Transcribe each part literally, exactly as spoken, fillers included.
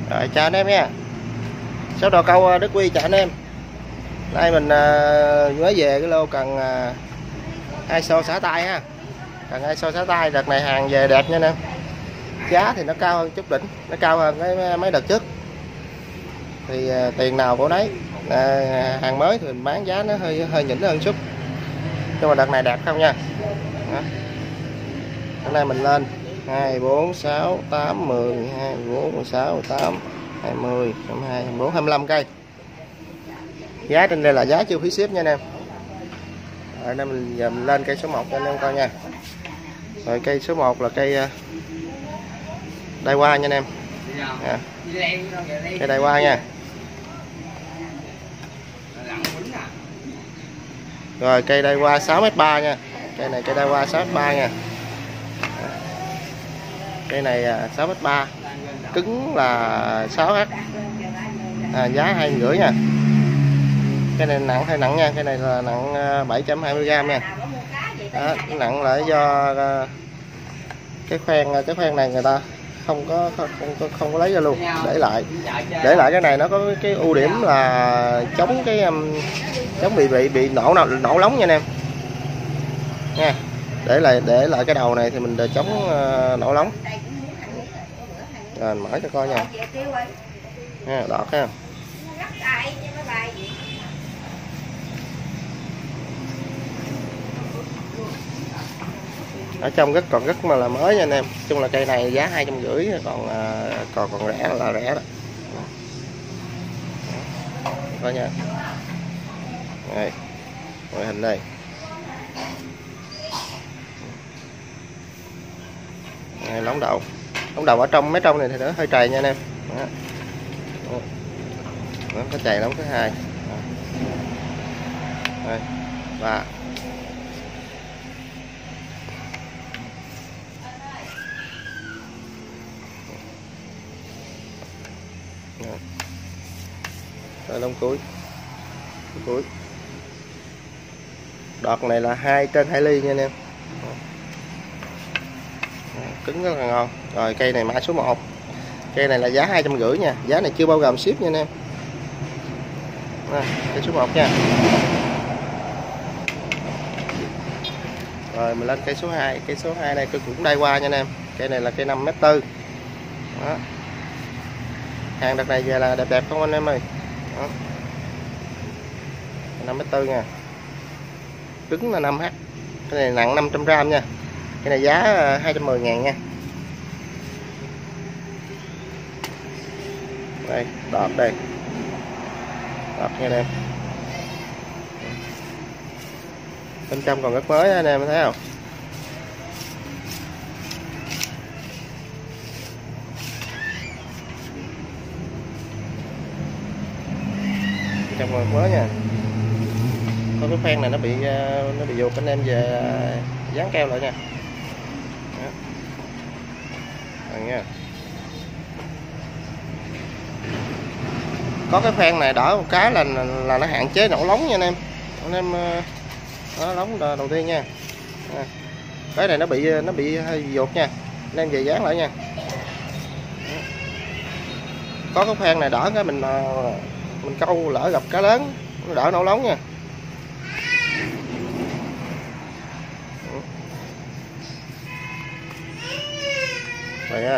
Rồi chào anh em nha. Số đồ câu Đức Huy chào anh em. Nay mình uh, mới về cái lô cần uh, hai xô xả tay ha. Cần hai xô xả tay đợt này hàng về đẹp nha anh em. Giá thì nó cao hơn chút đỉnh, nó cao hơn cái mấy đợt trước. Thì uh, tiền nào của nấy. Uh, hàng mới thì mình bán giá nó hơi hơi nhỉnh hơn chút. Nhưng mà đợt này đẹp không nha. Đó. Hôm nay mình lên hai, bốn, sáu, tám, mười, mười hai, mười bốn, mười sáu, mười tám, hai mươi, hai mươi hai, hai mươi bốn, hai mươi lăm cây. Giá trên đây là giá chưa phí ship nha anh em. Rồi đây mình giờ mình lên cây số một cho anh em coi nha. Rồi cây số một là cây đai hoa nha anh em. À. Cây đai hoa nha. Rồi cây đai hoa sáu mét ba nha. Cây này cây đai hoa sáu mét ba nha. Cây này sáu mét ba, cứng là sáu H, à, giá hai rưỡi nha. Cái này nặng hay nặng nha, cái này là nặng bảy trăm hai mươi gam nha. Đó, nặng là do cái khoen cái khoen này người ta không có không không, không có lấy ra luôn, để lại để lại cái này nó có cái ưu điểm là chống cái chống bị bị bị nổ nào nổ lóng nha anh em nha. Để lại để lại cái đầu này thì mình để chống uh, nổ lóng. Rồi mở cho coi nha. Ha, đọt ha. Ở trong rất còn rất mà là mới nha anh em. Chung là cây này giá hai trăm rưỡi, còn uh, còn còn rẻ là rẻ đó. Coi nha. Đây. Ngoại hình đây. Đây, lóng đầu. Lóng đầu ở trong mấy trong này thì nó hơi trầy nha anh em. Đó. Nó có chày lóng thứ hai. Đây, ba. Rồi lông cuối. Cuối. Đọt này là hai trên hai ly nha anh em. Cứng rất là ngon. Rồi cây này mã số một. Cây này là giá hai trăm rưỡi nha, giá này chưa bao gồm ship nha anh em. À, cây số một nha. Rồi mình lên cây số hai. Cây số hai này cũng đai qua nha anh em. Cây này là cây năm mét tư. Đó. Hàng đợt này về là đẹp đẹp không anh em ơi. Đó. năm mét tư nha. Cứng là năm H. Cái này nặng năm trăm gam nha. Cái này giá hai trăm mười ngàn nha. Đây, đọt đây. Đọt nha anh em. Bên trong còn rất mới anh em thấy không? Bên trong còn mới nha. Có cái khoen này nó bị nó bị ruột, anh em về dán keo lại nha. Đó. Rồi nha. Có cái khoen này đỡ một cái là là nó hạn chế nổ lóng nha anh em. Anh em đó, lóng đầu tiên nha. À. Cái này nó bị nó bị hơi ruột nha. Anh em về dán lại nha. Đó. Có cái khoen này đỡ cái mình mình câu lỡ gặp cá lớn nó đỡ nổ lóng nha. Rồi nha.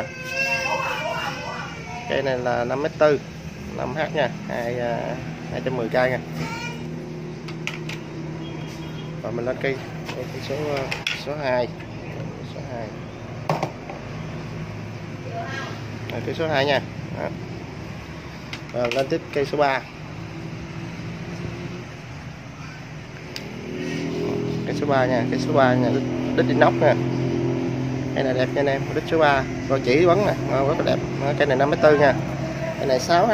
Cây này là năm mét tư, năm H nha, hai trăm mười cây nha. Rồi mình lên cây, cây số số hai. Số hai. Rồi, cây số hai nha. Đó. Rồi lên tiếp cây số ba. Cây số ba nha, cây số ba nha, đít inox nha. Cây này đẹp nha anh em, đít số ba, rồi chỉ bắn nè, rất là đẹp. Cây này năm mét tư nha. Cây này sáu H.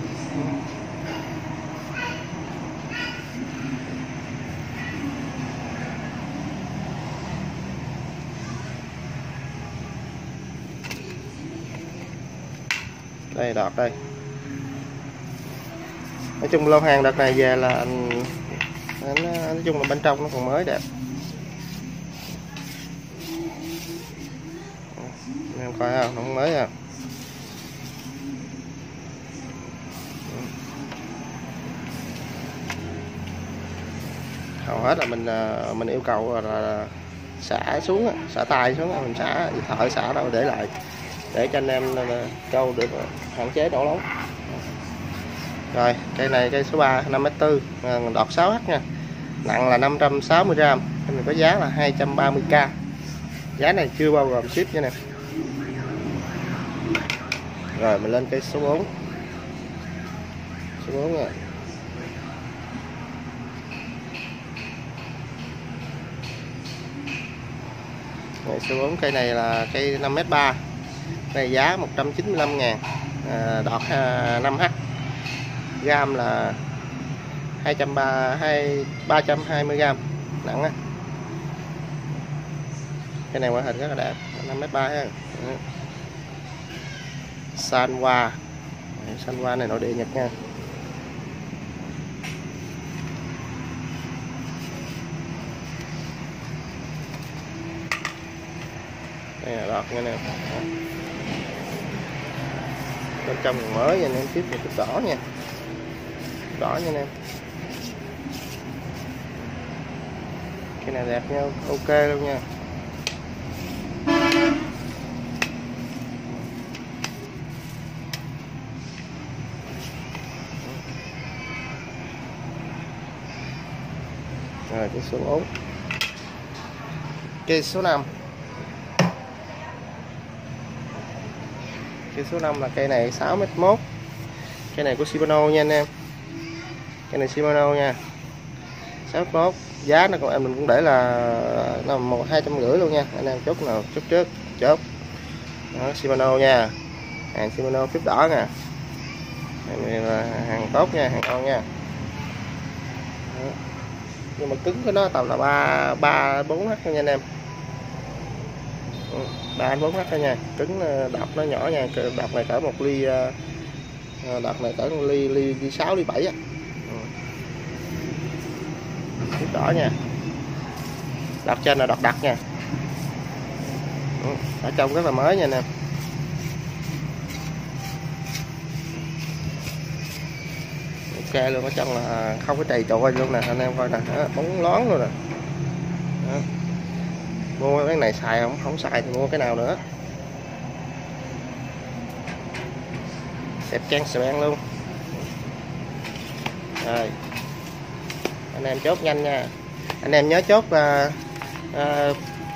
Đây đọt đây. Nói chung lô hàng đợt này về là nói chung là bên trong nó còn mới đẹp. Em coi không, nó mới à. hầu hết là mình mình yêu cầu là xả xuống, xả tay xuống, mình xả thợ xả đâu để lại để cho anh em trâu được hạn chế nổ lóng. Rồi cây này cây số ba năm mét tư, đọt sáu H nha, nặng là năm trăm sáu mươi gam, mình có giá là hai trăm ba mươi k. Giá này chưa bao gồm ship nha nè. Rồi mình lên cây số bốn. Số bốn nha. Rồi, số bốn cây này là cây năm mét ba. Này giá một trăm chín mươi lăm ngàn, à, đọt năm H. Gam là hai trăm ba mươi gam, nặng á. Cái này ngoại hình rất là đẹp, năm mét ba ha. Sanwa. Sanwa này nội địa Nhật nha. Đây là đọt nha nè. Bên trong còn mới nha em, tiếp một chút đỏ nha. Đỏ nha em. Cái này đẹp nha, ok luôn nha. Rồi cái số bốn. Cây số năm. Cây số năm là cây này sáu mét mốt. Cây này của Shimano nha anh em. Cây này Shimano nha. sáu mét mốt. Giá nó còn em mình cũng để là là một hai trăm rưỡi luôn nha. Anh em chốt nào chốt trước, chốt. Đó, Shimano nha. Hàng Shimano phíp đỏ nè. Hàng này là hàng tốt nha, hàng ngon nha. Đó. Nhưng mà cứng của nó tầm là ba ba bốn H nha anh em. ba bốn H thôi nha, cứng đọt nó nhỏ nha, đọt này cỡ một ly, đọt này cỡ một ly ly ly sáu ly bảy á. Tiếp đỏ nha. Đọt trên là đọt đặc nha. Ở trong rất là mới nha nè. Ok luôn, ở trong là không có trầy trội luôn nè, anh em coi nè, bóng lón luôn nè. Đó. Mua cái này xài không, không xài thì mua cái nào nữa. Đẹp trang sờ beng luôn. Rồi anh em chốt nhanh nha. Anh em nhớ chốt là à,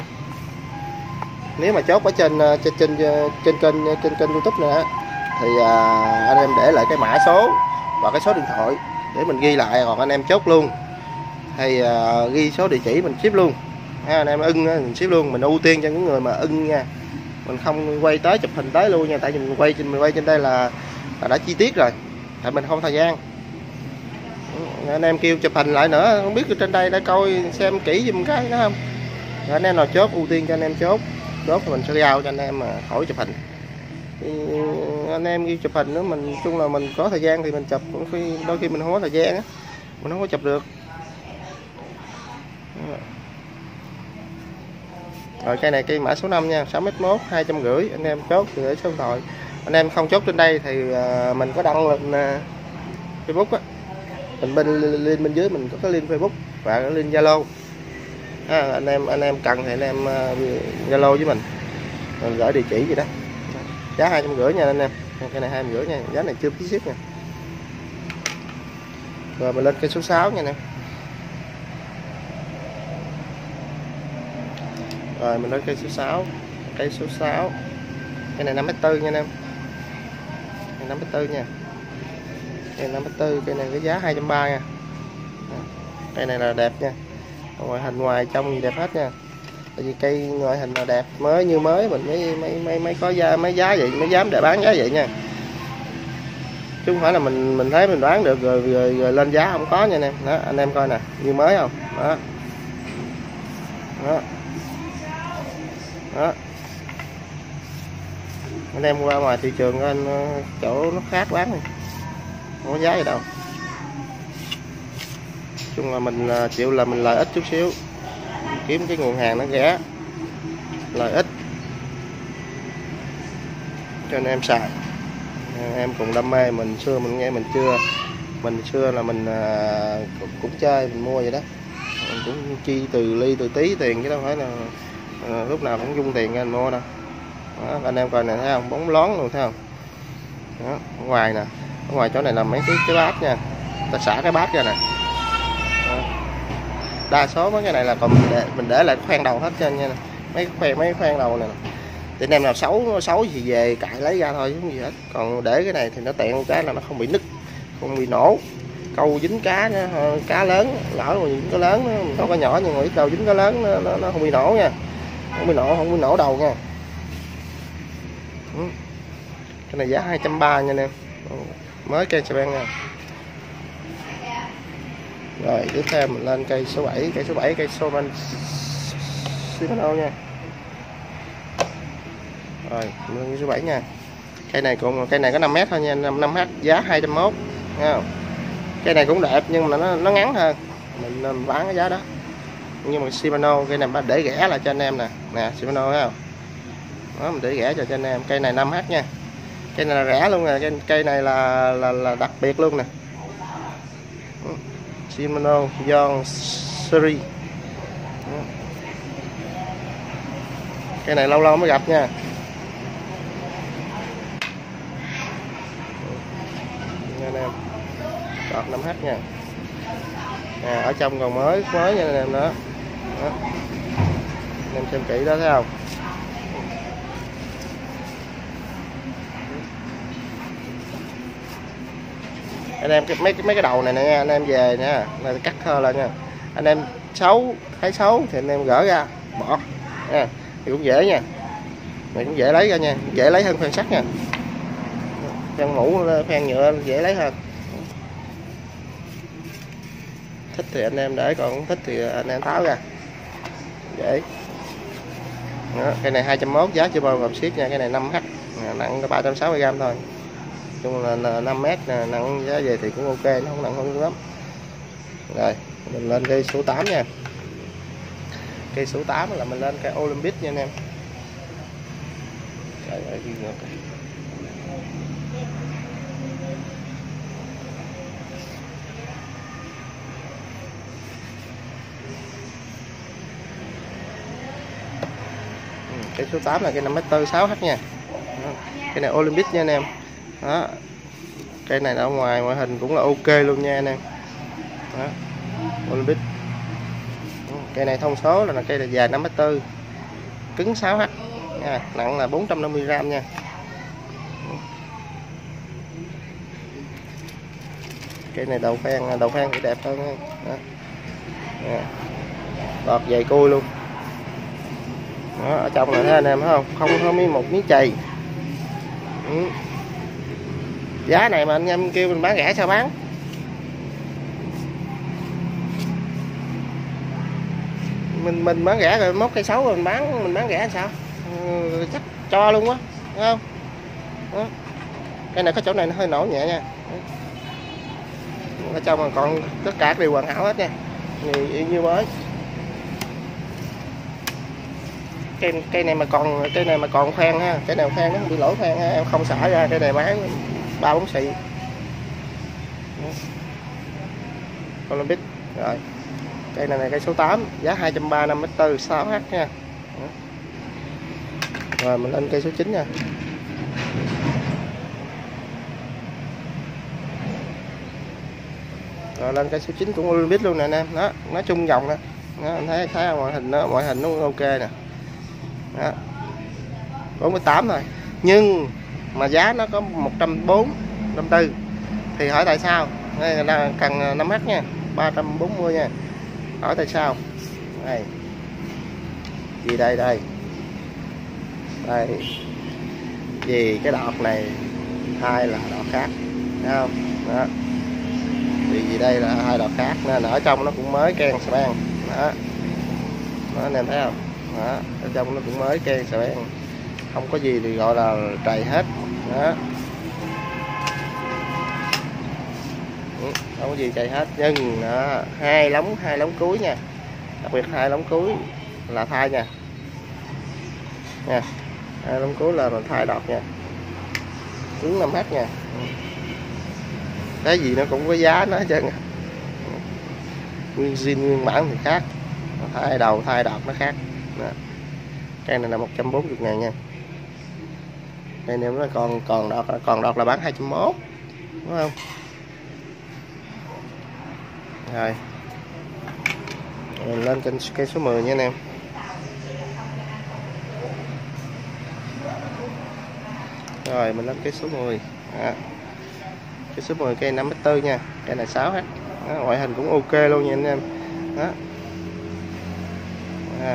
nếu mà chốt ở trên trên trên trên kênh trên kênh YouTube nữa thì à, anh em để lại cái mã số và cái số điện thoại để mình ghi lại, còn anh em chốt luôn thì à, ghi số địa chỉ mình ship luôn. Ha, anh em ưng mình ship luôn, mình ưu tiên cho những người mà ưng nha, mình không quay tới chụp hình tới luôn nha, tại vì mình quay trên mình quay trên đây là, là đã chi tiết rồi, tại mình không thời gian. Anh em kêu chụp hình lại nữa, không biết trên đây đã coi xem kỹ giùm cái đó không. Rồi anh em nào chốt ưu tiên cho anh em chốt, chốt thì mình sẽ giao cho anh em mà khỏi chụp hình. Thì anh em kêu chụp hình nữa, mình chung là mình có thời gian thì mình chụp, khi đôi khi mình không có thời gian á, mình không có chụp được. Rồi cây này cây mã số năm nha, sáu mét mốt, hai trăm rưỡi, anh em chốt thì để số điện thoại. Anh em không chốt trên đây thì mình có đăng lên Facebook á, mình bên link bên dưới mình có cái link Facebook và cái link Zalo. À, anh em anh em cần thì anh em Zalo với mình, mình gửi địa chỉ gì đó. Giá hai trăm rưỡi nha anh em, cái này hai trăm rưỡi nha, giá này chưa phí ship nha. Rồi mình lên cây số sáu nha anh em. Rồi mình lên cây số sáu, cây số sáu, cái này năm mét tư nha anh em, cái năm mét tư nha, cây năm mét tư, cây này cái giá hai trăm ba mươi nha. Cây này là đẹp nha, ngoại hình ngoài trong gì đẹp hết nha, tại vì cây ngoại hình là đẹp, mới như mới mình mới mấy mấy mấy có giá mấy giá vậy mới dám để bán giá vậy nha, chứ không phải là mình mình thấy mình đoán được rồi, rồi, rồi lên giá không có nha anh em. Đó, anh em coi nè, như mới không đó, đó. Đó. Anh em qua ngoài thị trường anh chỗ nó khác bán này, không có giá gì đâu. Chung là mình chịu là mình lợi ích chút xíu, kiếm cái nguồn hàng nó rẻ, lợi ích cho anh em xài. Em cùng đam mê, mình xưa mình nghe mình chưa mình xưa là mình cũng, cũng chơi mình mua vậy đó. mình cũng chi từ ly từ tí tiền chứ đâu phải là à, lúc nào cũng dung tiền ra mình mua đâu. Đó, anh em coi này thấy không, bóng lón luôn thấy không. Đó, ở ngoài nè, ở ngoài chỗ này là mấy cái cái bát nha, ta xả cái bát ra nè. Đó. Đa số mấy cái này là còn mình để, mình để lại khoan đầu hết trên nha, mấy cái khoan mấy cái khoan đầu này nè. Thì anh em nào xấu xấu thì về cạy lấy ra thôi, không gì hết. Còn để cái này thì nó tiện cái là nó không bị nứt, không bị nổ. Câu dính cá nữa, cá lớn, lỡ mà dính cá lớn nó không có nhỏ nhưng mà ít đầu dính cá lớn nó, nó, nó không bị nổ nha, không bị nổ, không bị nổ đầu nha. Cái này giá hai trăm ba mươi nha anh em, mới cây xà beng nha. Rồi tiếp theo mình lên cây số bảy, cây số bảy cây Soman Shimano nha. Rồi mình lên cây số bảy nha. Cây này cũng cây này có năm mét thôi nha, năm h giá hai trăm mốt nha. Cây này cũng đẹp nhưng mà nó nó ngắn hơn, mình, mình bán cái giá đó. Nhưng mà Shimano cây này để rẻ lại cho anh em nè, nè Shimano thấy không? Đó, mình để rẻ cho cho anh em. Cây này năm h nha. Cây này là rẻ luôn nè, cây, cây này là, là là đặc biệt luôn nè. Shimano Yon Series. Cây này lâu lâu mới gặp nha. Anh em. Đọt năm h nha. À, ở trong còn mới mới nha anh em đó. Đó. Anh em xem kỹ đó thấy không? Anh em cái mấy mấy cái đầu này nè anh em về nha, là cắt thơ lên nha. Anh em xấu thấy xấu thì anh em gỡ ra bỏ nha, thì cũng dễ nha, này cũng dễ lấy ra nha, dễ lấy hơn phan sắt nha, phan mũ phan nhựa dễ lấy hơn. Thích thì anh em để, còn không thích thì anh em tháo ra dễ. Đó, cái này hai trăm mốt giá chưa bao gồm ship nha. Cái này năm h nặng ba trăm sáu mươi gam thôi, chung là, là năm mét nặng giá về thì cũng ok, nó không nặng hơn lắm. Rồi mình lên cây số tám nha. Cây số tám là mình lên cây Olympic nha anh em. Trời ơi, đi ngược. Cây số tám là cây năm mét tư sáu h nha. Cây này Olympic nha anh em. Đó. Cây này ở ngoài ngoại hình cũng là ok luôn nha anh em. Đó. Olympic. Cây này thông số là cây là dài năm mét tư, cứng sáu h nha, nặng là bốn trăm năm mươi gam nha. Cây này đầu phan đầu phan thì đẹp hơn nha. Đó. Đó. Đọt dày cui luôn. Đó, ở trong này thấy anh em thấy không, không có một miếng chày. Ừ. Giá này mà anh em kêu mình bán rẻ sao bán? Mình mình bán rẻ rồi mốt cây xấu rồi mình bán mình bán rẻ sao? Ừ, chắc cho luôn quá, đúng không? Đó. Cái này có chỗ này nó hơi nổ nhẹ nha. Ở trong mà còn tất cả đều hoàn hảo hết nha, như, như mới. Cây cây này mà còn cây này mà còn khoan ha, cái nào khoan nó không bị lỗ khoan ha, em không xả ra, cái này bán ba bốn xị. Olympic. Rồi cây này này cây số tám giá hai trăm ba mươi năm mét tư sáu h nha. Đó. Rồi mình lên cây số chín nha. Rồi lên cây số chín cũng Olympic luôn nè anh em. Đó, nó chung dòng nè. Đó, anh thấy thấy ngoại hình nó ngoại hình nó ok nè. Đó. bốn mươi tám thôi. Nhưng mà giá nó có một trăm bốn mươi, năm tư. Thì hỏi tại sao? Đây là cần năm h nha, ba trăm bốn mươi nha. Hỏi tại sao? Đây. Gì đây đây? Đây. Vì cái đọt này hai là đọt khác, thấy không? Đó. Vì gì đây là hai đọt khác nên ở trong nó cũng mới ken xà beng. Đó. Đó anh em thấy không? Đó, ở trong nó cũng mới ken xà beng, không có gì thì gọi là trầy hết. Đó. Không có gì trầy hết, nhưng đó, hai lóng hai lóng cuối nha, đặc biệt hai lóng cuối là thay nha, nha, hai lóng cuối là mình thay đọt nha, cứng năm h nha. Cái gì nó cũng có giá nó hết trơn. nguyên zin nguyên bản thì khác, thay đầu thay đọt nó khác. Đó. Cây này là một trăm bốn mươi ngàn nha. Đây nếu nó còn còn đọt còn đọt là bán hai trăm mốt, đúng không? Rồi mình lên kênh cây số mười nha anh em. Rồi mình lên cây số mười. Đó. Cây số mười cây năm mét tư nha, cây này sáu hết. Đó, ngoại hình cũng ok luôn nha anh em. Đó. Đó.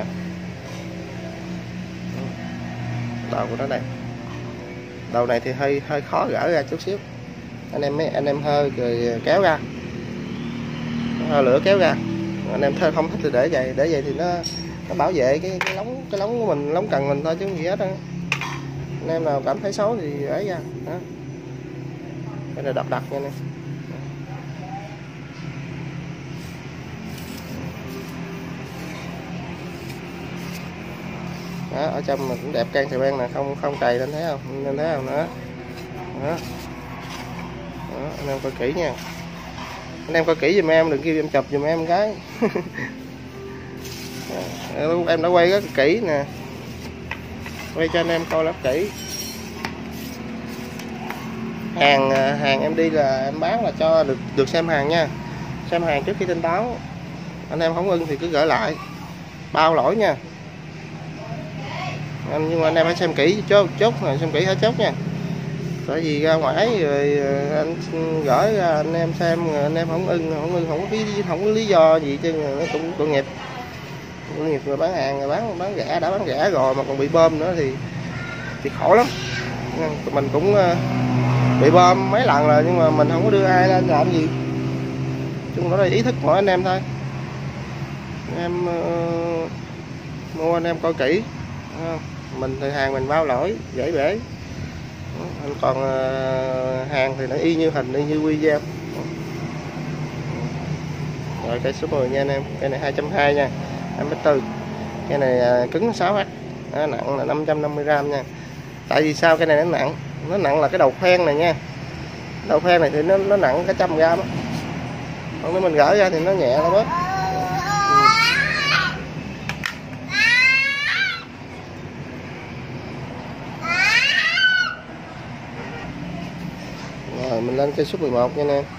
Đầu của nó đây. Đầu này thì hơi hơi khó gỡ ra chút xíu. Anh em mấy anh em hơi rồi kéo ra. Hơi lửa kéo ra. Anh em không thích thì để vậy, để vậy thì nó nó bảo vệ cái cái lóng cái lóng của mình, lóng cần mình thôi chứ không gì hết á. Anh em nào cảm thấy xấu thì ấy ra. Đó. Cái này đập đặt nha anh em. Đó, ở trong mình cũng đẹp can xà beng nè, không không cày lên thấy không, nên thấy không nữa. Đó. Đó, anh em coi kỹ nha, anh em coi kỹ giùm em, đừng kêu em chụp giùm em cái. Em đã quay rất kỹ nè, quay cho anh em coi rất kỹ. Hàng hàng em đi là em bán là cho được được xem hàng nha, xem hàng trước khi thanh toán. Anh em không ưng thì cứ gửi lại, bao lỗi nha. Nhưng mà anh em phải xem kỹ chốt chốt rồi, xem kỹ hết chốt nha. Tại vì ra ngoài rồi anh gửi ra anh em xem, anh em không ưng không ưng không có lý không có lý do gì chứ, nó cũng tội nghiệp. Tội nghiệp người bán hàng, người bán bán rẻ đã bán rẻ rồi mà còn bị bơm nữa thì thì khổ lắm. Mình cũng bị bơm mấy lần rồi nhưng mà mình không có đưa ai lên làm gì. Chung đó là ý thức của anh em thôi. Anh em uh, mua anh em coi kỹ. Mình thì hàng mình bao lỗi dễ bể. Anh còn uh, hàng thì nó y như hình, y như video. Rồi cây số mười nha anh em, cây này hai trăm hai mươi nha, hai mét tư. Cây này uh, cứng sáu H, à, nặng là năm trăm năm mươi gam nha. Tại vì sao cây này nó nặng? Nó nặng là cái đầu khoen này nha. Đầu khoen này thì nó nó nặng cả trăm gram á. Còn nếu mình gỡ ra thì nó nhẹ lắm bớt. Rồi mình lên cây số mười một nha anh em.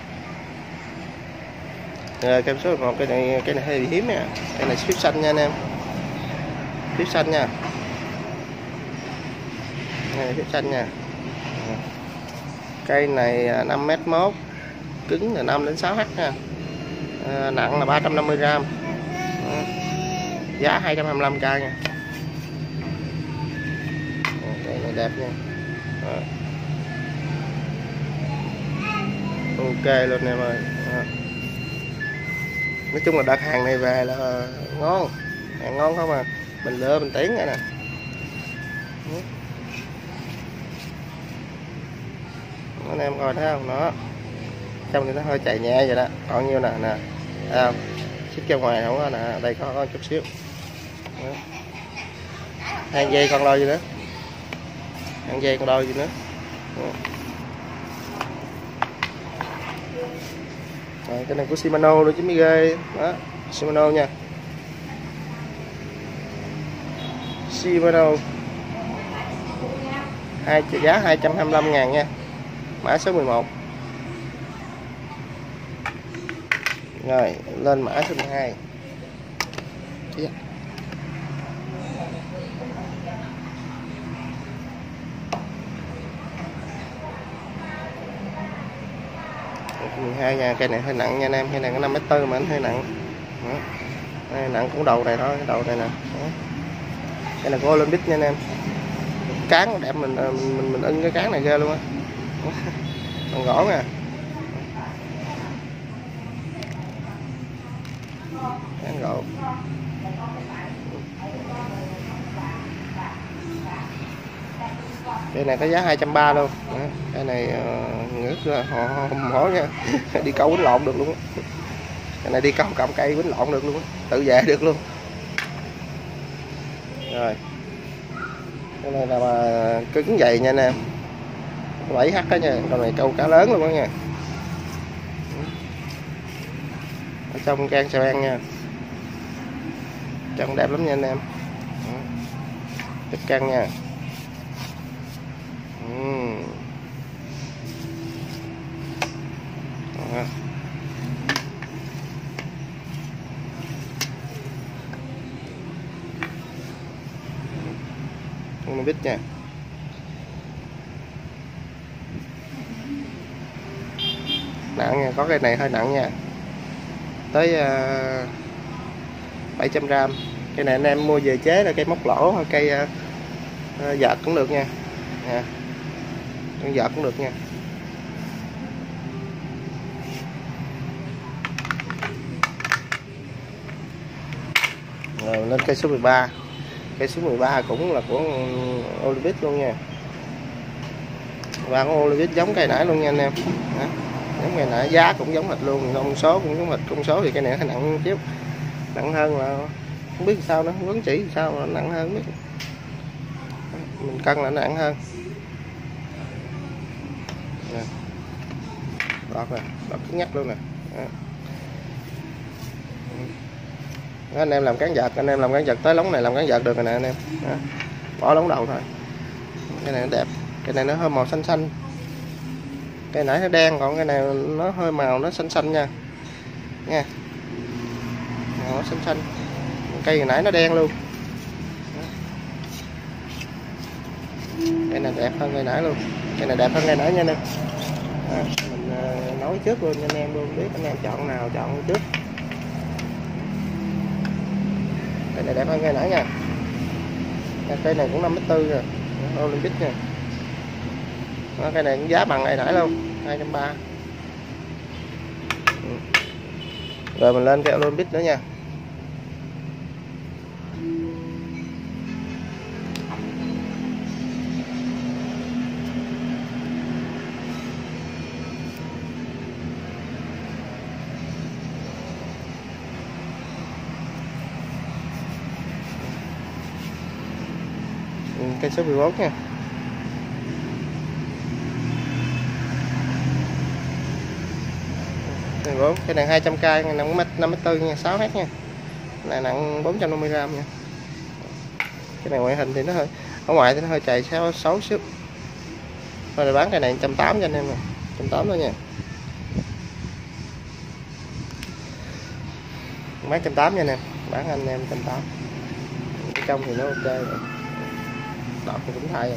Rồi cây số mười một, cây này cây này hơi bị hiếm nha. Cây này phíp xanh nha anh em. Phíp xanh nha. Đây là phíp xanh nha. Cây này năm mét mốt, cứng là năm đến sáu H nha. À, nặng là ba trăm năm mươi gam. Đó. Giá hai trăm hai mươi lăm k nha. Cây này đẹp nha. Đó. Ok luôn em ơi. Đó. Nói chung là đặt hàng này về là ngon, hàng ngon không à, mình lựa mình tiến rồi nè. Anh em coi thấy không, nó trong thì nó hơi chạy nhẹ vậy đó, còn nhiêu nè nè, thấy không, xích ra ngoài không có nè, đây có, có chút xíu. Đó. Hàng dây con đôi gì nữa, hàng dây con đôi gì nữa. Đó. Rồi, cái này của Shimano nữa chứ mới ghê. Đó, Shimano nha, Shimano hai giá hai trăm hai mươi lăm ngàn nha, mã số mười một. Rồi lên mã số mười hai. Yeah. mười hai nha, cây này hơi nặng nha anh em, cây này có năm mét tư mà nó hơi nặng. Đó. Đây, nặng cũng đầu này thôi, cái đầu này nè. Đó. Cái này của Olympic nha anh em. Cán đẹp, mình mình mình ưng cái cán này ghê luôn á. Còn gỗ nè. Cán gỗ. Cái này có giá hai trăm ba mươi luôn. Đó. Cái này uh, ngước ra họ hùng hổ nha. Đi câu quýnh lộn được luôn á. Cái này đi câu cầm cây quýnh lộn được luôn á, tự vệ được luôn. Rồi. Cái này là mà cứng dày nha anh em, bảy H đó nha, con này câu cá lớn luôn đó nha. ở trong can xà beng nha, trong đẹp lắm nha anh em. Tiếp căng nha. uhm. Đó. Không biết nha. Nặng nha, có cái này hơi nặng nha, tới uh, bảy trăm gram. Cái này anh em mua về chế là cây móc lỗ hoặc cây uh, uh, vợt cũng được nha, nha. Con vợt cũng được nha. Rồi lên cây số mười ba. Cây số mười ba cũng là của Olympic luôn nha. Và con Olympic giống cây nãy luôn nha anh em. Đó. Giống cây nãy, giá cũng giống hệt luôn, công số cũng giống hệt. Công số thì cây này hơi nặng chút, nặng hơn là không biết sao nữa, quấn chỉ sao mà nó nặng hơn biết. Mình cân là nó nặng hơn. Nè. Đọt nè, đọt cứng nhắc luôn nè. Đó. Đó, anh em làm cán vợt, anh em làm cán vợt tới lóng này làm cán vợt được rồi nè anh em. Đó. Bỏ lóng đầu thôi. Cái này nó đẹp, cái này nó hơi màu xanh xanh. Cái nãy nó đen, còn cái này nó hơi màu nó xanh xanh nha. Nha. Màu nó xanh xanh. Cây hồi nãy nó đen luôn. Cây này đẹp hơn cây nãy luôn. Cây này đẹp hơn cây nãy nha anh em. À, mình uh, nói trước luôn cho anh em luôn, biết anh em chọn nào chọn trước. Cây này đẹp hơn cây nãy nha. Cây này cũng năm mét tư rồi, Olympic nha. Đó, cây này cũng giá bằng cây nãy luôn, hai trăm ba mươi. Ừ. Rồi mình lên cái Olympic nữa nha. Cây số mười bốn nha. mười bốn, cái này hai trăm k, nặng năm mét tư nha, sáu mét nha. Cái này nặng bốn trăm năm mươi gram nha. Cái này ngoại hình thì nó hơi, ở ngoài thì nó hơi chạy sáu sáu xíu. Thôi bán cái này một trăm tám mươi cho anh em nè, một trăm tám mươi thôi nha. Bán một trăm tám mươi nha anh em, bán anh em một trăm tám mươi. Ở trong thì nó ok rồi. Đọt thì cũng thay rồi.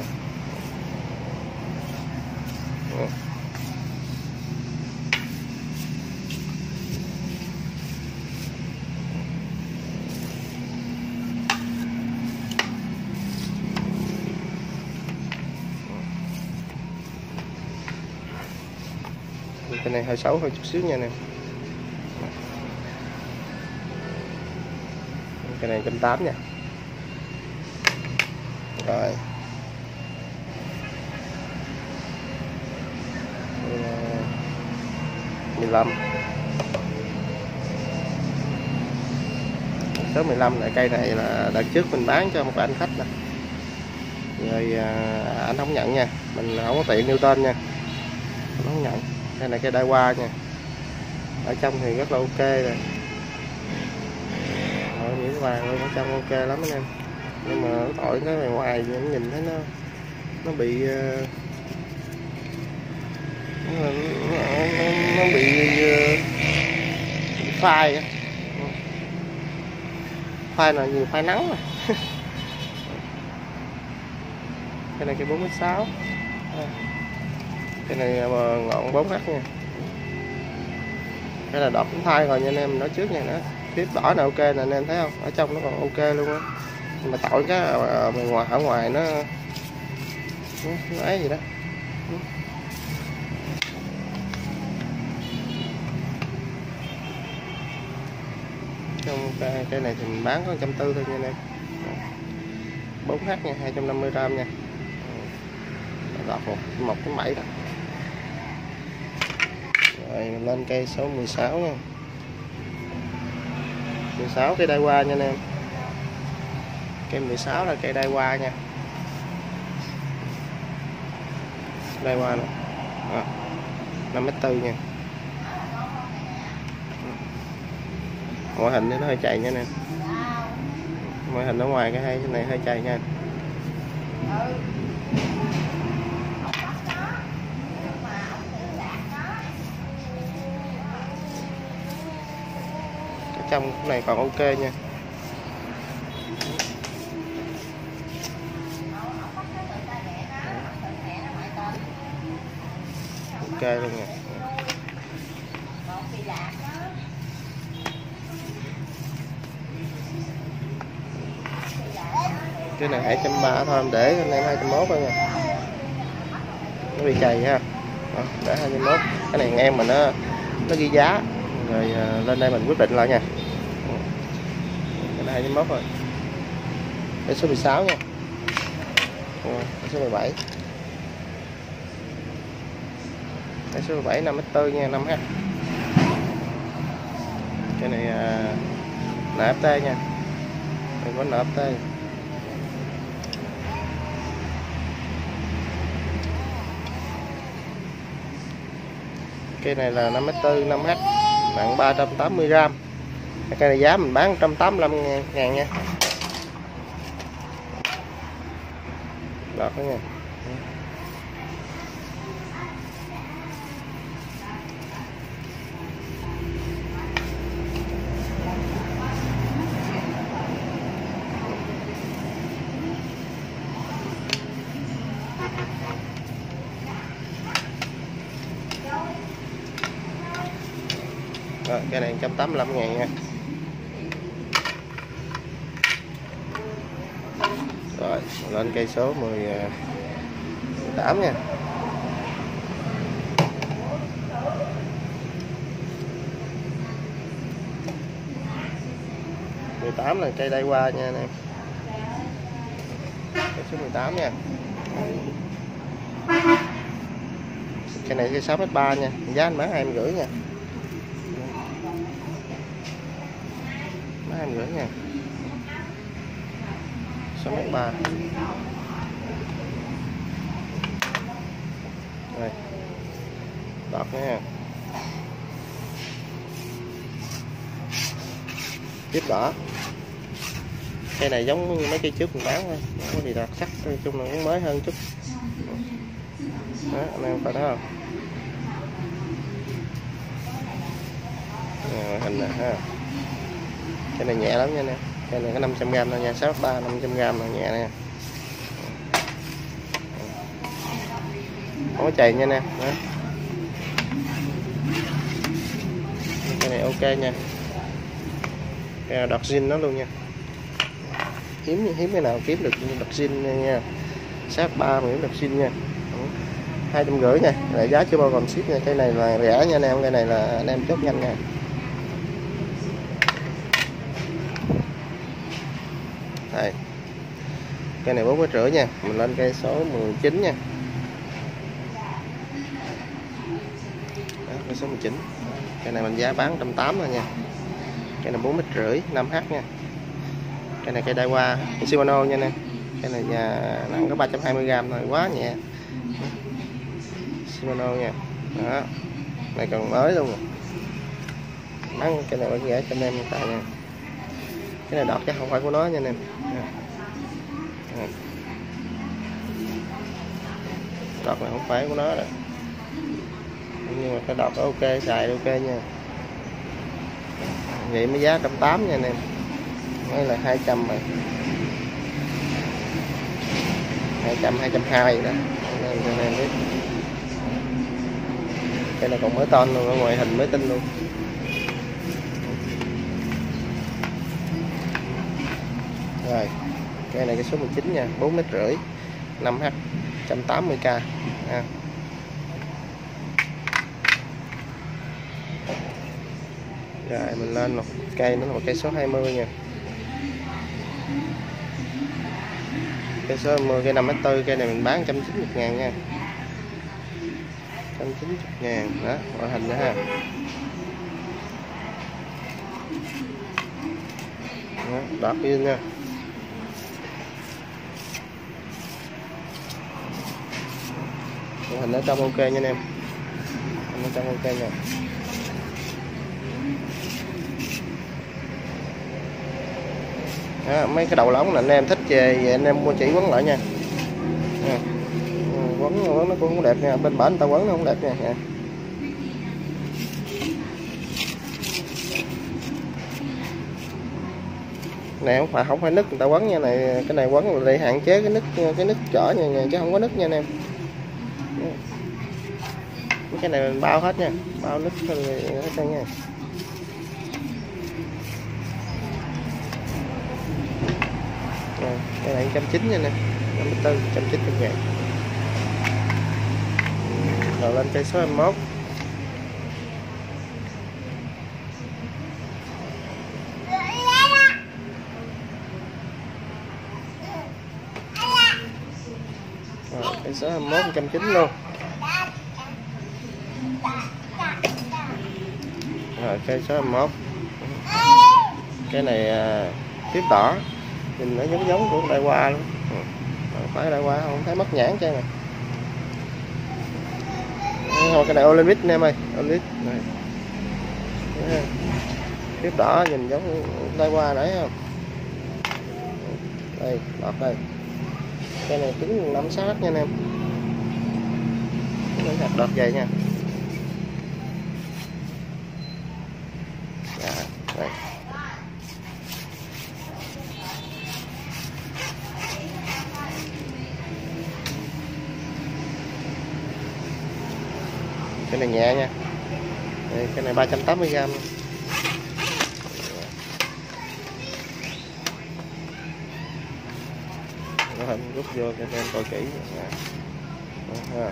Ừ. Cái này hơi xấu hơn chút xíu nha anh em. Cái này một trăm tám mươi nha. Rồi. mười lăm. Số mười lăm là cây này là đợt trước mình bán cho một anh khách nè. Rồi à, anh không nhận nha, mình không có tiện nêu tên nha. Anh không nhận. Cây này cây đai hoa nha. Ở trong thì rất là ok rồi. Ở những vàng luôn, ở trong ok lắm anh em. Nhưng mà tội cái bề ngoài thì em nhìn thấy nó nó bị uh, nó, nó, nó bị uh, phai phai là nhiều phai nắng rồi. Cái này cái bốn mét sáu, cái này ngọn bốn h nha. Cái là đọt cũng thay rồi nha anh em, nói trước nha. Đó tiếp đỏ này ok nè anh em thấy không, ở trong nó còn ok luôn á. Nhưng mà tội cái ở ngoài ở ngoài nó nó ấy gì đó. Trong cái, cái này thì mình bán có một trăm tư mươi thôi nha anh em. bốn h nha, hai trăm năm mươi gram nha. Đọt một một cái bảy đó. Rồi mình lên cây số mười sáu nha. mười sáu cây đai hoa nha anh em. Cây mười sáu là cây đai hoa nha. Đai hoa nè. năm mét tư nha. ngoại hình nó hơi chạy nha nè, ngoại hình ở ngoài cái hai cái này hơi chạy nha. Cái trong cái này còn ok nha. Ok luôn nha. Cái này hai trăm ba mươi thôi, em để anh em hai trăm mốt thôi nha. Nó bị chày ha. Đó, để hai trăm mốt. Cái này em mình nó nó ghi giá rồi lên đây mình quyết định lại nha. Cái này hai trăm mốt thôi. Cái số mười sáu nha. Cái số mười bảy. Cái số mười bảy năm mét tư nha, năm H. Cái này en ép tê nha. Đây có en ép tê. Cây này là năm mét tư, năm H, nặng ba trăm tám mươi gam. Cây này giá mình bán một trăm tám mươi lăm ngàn nha. Đọt đó nha. Rồi, cái này một trăm tám mươi lăm ngàn nha. Rồi, lên cây số mười tám nha. mười tám là cây Daiwa nha anh em. Cây số mười tám nha. Cây này cây sáu mét ba nha, giá anh bán hai trăm rưỡi nha. Bán hai trăm rưỡi nha. sáu mét ba. Đây. Đọt nha. Tiếp đỏ. Cây này giống mấy cây trước mình bán thôi, không có gì đặc sắc, nói chung là cũng mới hơn chút. Đó, anh em coi đó không? Rồi, hình nè ha. Cái này nhẹ lắm nha nè. Cái này có năm trăm gam thôi nha, sáu ba năm trăm gam là nhẹ nè. Không có chày nha nè. Đó. Cái này ok nha. Cái này đọt zin nó luôn nha. Hiếm hiếm cái nào kiếm được đọt zin nha. sáu ba mà kiếm đọt zin nha. hai trăm rưỡi nha, lại giá chưa bao gồm ship nha. Cái này là rẻ nha anh em, cái này là anh em chốt nhanh nha. Đây. Cây này bốn mét rưỡi nha, mình lên cây số mười chín nha. Đó, cây số mười chín. Cây này mình giá bán một trăm tám mươi thôi nha. Cây này bốn mét rưỡi, năm H nha. Cây này cây Daiwa, Shimano nha nè. Cây này nặng có ba trăm hai mươi gam thôi, quá nhẹ. Shimano nha. Đó. Này còn mới luôn rồi. Bán cái này bán rẻ cho anh em hiện tại nha. Cái này đọt chắc không phải của nó nha anh em. Đọt này không phải của nó rồi. Nhưng mà cái đọt ok, xài ok nha. Vậy mới giá một trăm tám mươi nha anh em. Đây là hai trăm rồi. hai trăm, hai trăm hai mươi đó. Nên cho anh em biết. Cái này còn mới ton luôn, ở ngoài hình mới tinh luôn. Rồi, cái này cái số mười chín nha, bốn mét rưỡi, năm H, một trăm tám mươi k. À. Rồi mình lên một cây nữa là một cây số hai mươi nha. Cây số hai mươi, cây năm mét tư, cây này mình bán một trăm chín mươi ngàn nha. một trăm chín mươi ngàn, đó, ngoại hình nữa ha. Đó, đọt yên nha. Hình ở trong ok nha anh em. Hình ở trong ok nha. Đó, mấy cái đầu lóng là anh em thích về, về anh em mua chỉ quấn lại nha. À, quấn, quấn nó cũng đẹp nha, bên bển người ta quấn nó cũng đẹp nha. À. Này không phải không phải nứt người ta quấn nha, này cái này quấn để hạn chế cái nứt cái nứt chỏ nha, nha chứ không có nứt nha anh em. Cái này mình bao hết nha, bao nứt hết trơn nha. Rồi, cái này một trăm chín mươi nha nè, năm mươi tư, một trăm chín mươi ngàn. Rồi lên cây số hai mươi mốt. Rồi, cây số hai mươi mốt một trăm chín mươi luôn. Rồi cây số hai mươi mốt. Cái này à, tiếp đỏ. Nhìn nó giống giống của đại hoa luôn. Không phải đại hoa, không thấy mất nhãn chứ này. Thôi cái này Olympic anh em ơi, Olympic này. Tiếp đỏ nhìn giống đại hoa đấy không? Đây, đọt đây. Cái này trứng nắm sát nha anh em. Cái này đọt dày nha. Dạ, đây. Cái này nhẹ nha. Đây, cái này ba trăm tám mươi gam. Rồi rút vô cho anh em coi kỹ. À.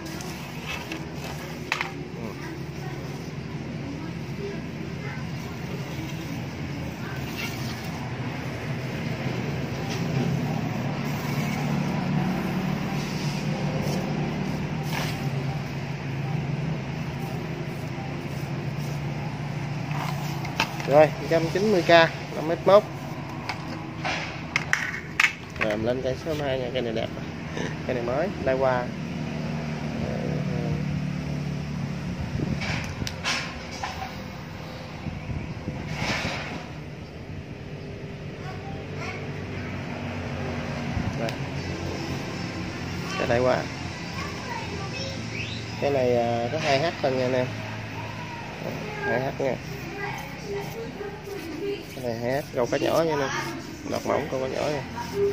Rồi một trăm chín mươi k năm mét mốt. Rồi em lên cây số hai nha, cây này đẹp. Cây này mới lai qua. Đây. Cái lai qua. Cái này có hai h thôi nha anh em. hai h nha. Cái này hai h câu cá nhỏ nha nè, đọt mỏng câu cá nhỏ nha.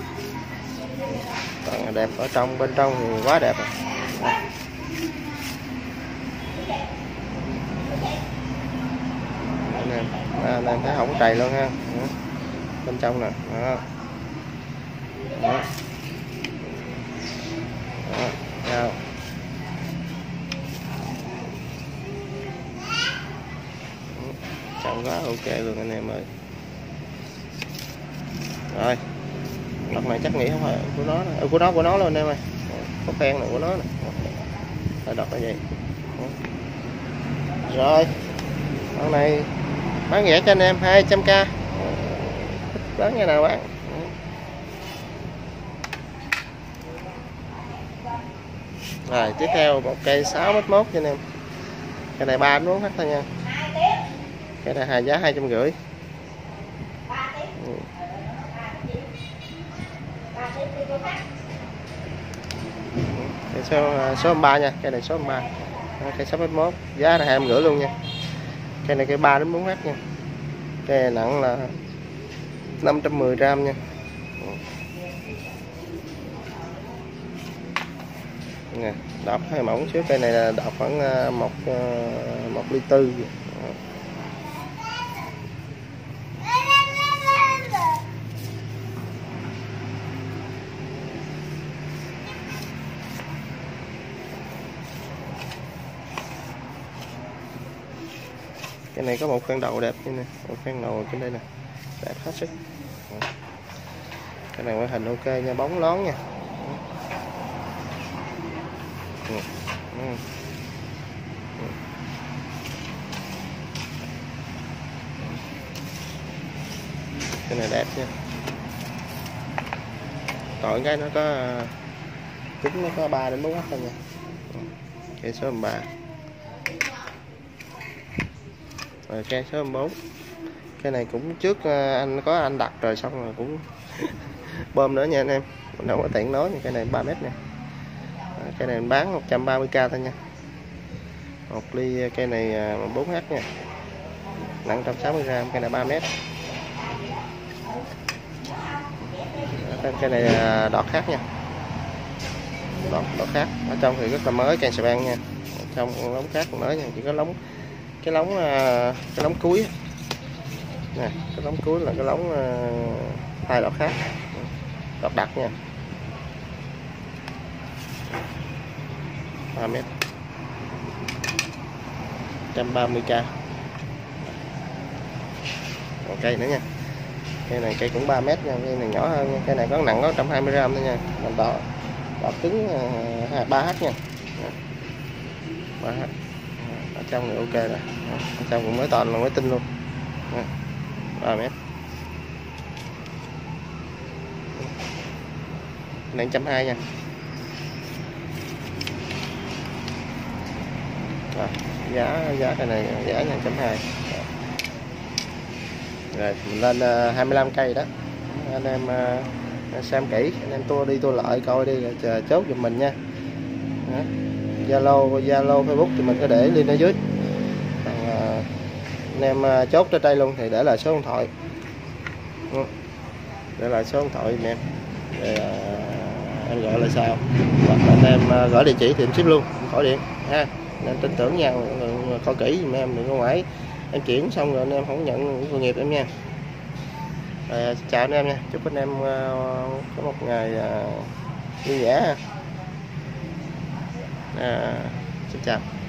Còn đẹp ở trong, bên trong thì quá đẹp rồi. Anh em, anh em thấy không có trầy luôn ha. Đó. Bên trong nè. Đó. Đó. Đó. Đó. Trọng quá ok luôn anh em ơi. Rồi đợt này chắc nghĩ không phải của nó ừ, của nó của nó luôn anh em ơi, có phen này của nó nè, đợt là vậy. Rồi con này bán rẻ cho anh em hai trăm k, bán ngày nào bán. Rồi tiếp theo một cây sáu mét mốt cho anh em, cái này ba đến bốn h thôi nha. Cái này hai giá hai trăm rưỡi. Cái số số ba nha, cái này số ba. Cây sáu mét mốt giá là hai trăm rưỡi luôn nha. Cây này cây ba đến bốn h nha. Cây này nặng là năm trăm mười gram nha. Nè, đọt hơi mỏng xíu, cây này là đọt khoảng một một ly tư. Cái này có một khoen đầu đẹp như nè, một khoen đầu trên đây nè, đẹp hết sức. Cái này ngoại hình ok nha, bóng lón nha. Ừ. Ừ. Ừ. Cái này đẹp nha. Tội cái nó có trứng, nó có ba đến bốn h thôi nha. Cái số ba. Rồi cây số bốn. Cái này cũng trước anh có anh đặt rồi, xong rồi cũng bơm nữa nha anh em, mình không có tiện nói. Cây này ba mét nè, cây này mình bán một trăm ba mươi k thôi nha. Một ly cây này bốn H nha, nặng một trăm sáu mươi gram, cây này ba mét. Cây này đọt khác nha, đọt, đọt khác. Ở trong thì rất là mới, càng xà beng nha. Ở trong con lóng khác còn mới nha, chỉ có lóng cái lóng cái lóng cuối nè, cái lóng cuối là cái lóng hai đọt khác, đọt đặc nha, ba mét, một trăm ba mươi k. Còn cây nữa nha, cây này cây cũng ba mét nha, cây này nhỏ hơn nha. Cây này có nặng có một trăm hai mươi gram thôi nha, mình đọt đọt cứng ba H nha, ba H. Ở trong thì ok rồi, ở trong cũng mới toàn là mới tinh luôn, ba mét. Này một trăm hai nha. Rồi, giá giá cái này giá là một trăm hai. Rồi mình lên hai mươi lăm cây đó, anh em uh, xem kỹ, anh em tua đi tua lại coi đi rồi chờ chốt giùm mình nha. Zalo Zalo Facebook thì mình có để link ở dưới. Còn, uh, anh em uh, chốt trên đây luôn thì để lại số điện thoại, để lại số điện thoại giùm em để uh, em gọi là sao, hoặc là anh em uh, gửi địa chỉ thì em ship luôn, khỏi điện ha. Nên tin tưởng nhau, coi kỹ giùm em, đừng có ngoại em chuyển xong rồi anh em không nhận doanh nghiệp em nha. Rồi, chào anh em nha, chúc anh em uh, có một ngày uh, vui vẻ ha. À, xin chào.